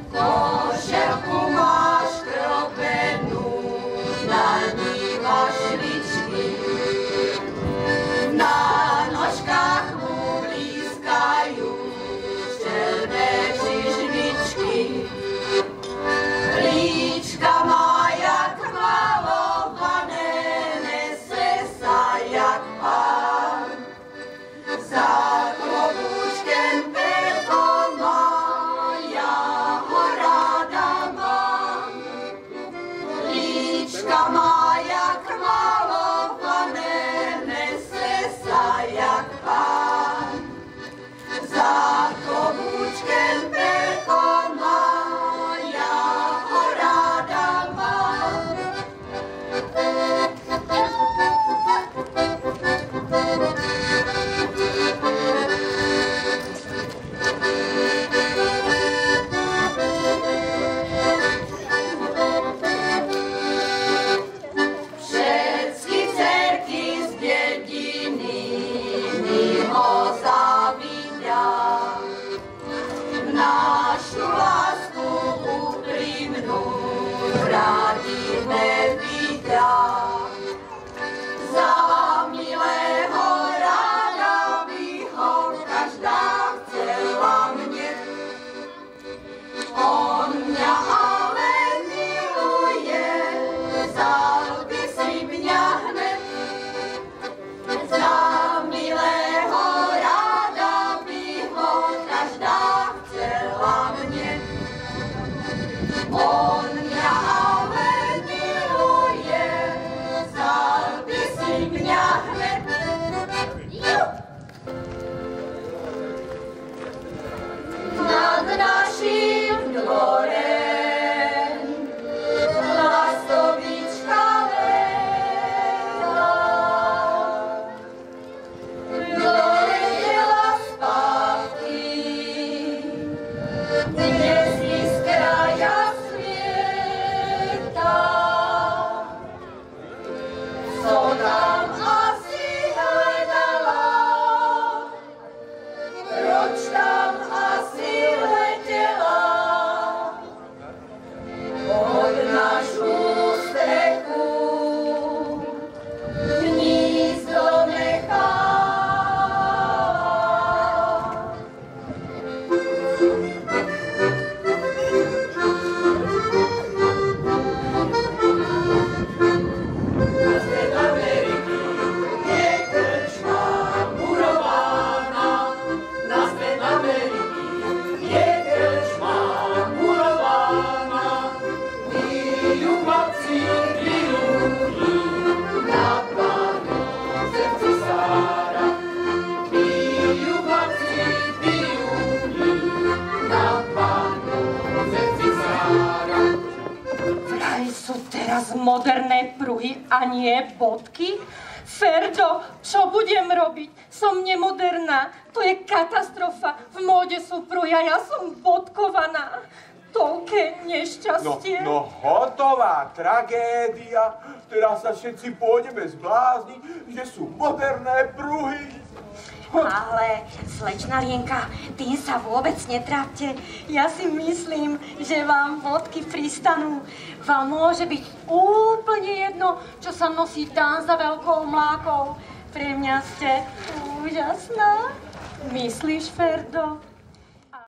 Košelku máš kropenú, na ní máš šličky. Na nožkách mu blízkajú černé čižmičky. Líčka má jak malované, nese sa jak pán. Za klobúčkem perko má, ja ho rada mám. Líčka má jak malované, nese sa jak pán. Za klobúčkem perko má, ja ho rada mám. Všetky dcerky z dediny mi ho zavidia. Našu lásku úprimnú rádi nevidia. Za milého rada by ho každá chcela mne. On mňa ale miluje, vzal by si mňa hned. Za milého rada by ho každá chcela mne. On mňa ale miluje, vzal by si mňa hned. Nad naším dvorem lastovička letela. Doletela zpátky, dnes iskra jasvieta. Co tam asi hledala, proč tam asi letěla, pod našu strechu hnízdo nechala. Naspäť Ameriky je krčma murována. Naspäť Ameriky je krčma murována. Pijú chlapci, pijú na pánu srdci sára. Pijú chlapci, pijú na pánu srdci sára. Vraj sú teraz moderné pruhy a nie bodky? Ferdo, čo budem robiť? Som nemoderná. To je katastrofa. V móde sú pruhy a ja som bodkovaná. Toľké nešťastie. No hotová tragédia. Teraz sa všetci pôjdeme zblázniť, že sú moderné pruhy. Ale, slečna Lienka, tým sa vôbec netrápte. Ja si myslím, že vám bodky pristanú. Vám môže byť úplne jedno, čo sa nosí tam za veľkou mlákou. Pre mňa ste úžasná. Myslíš, Ferdo?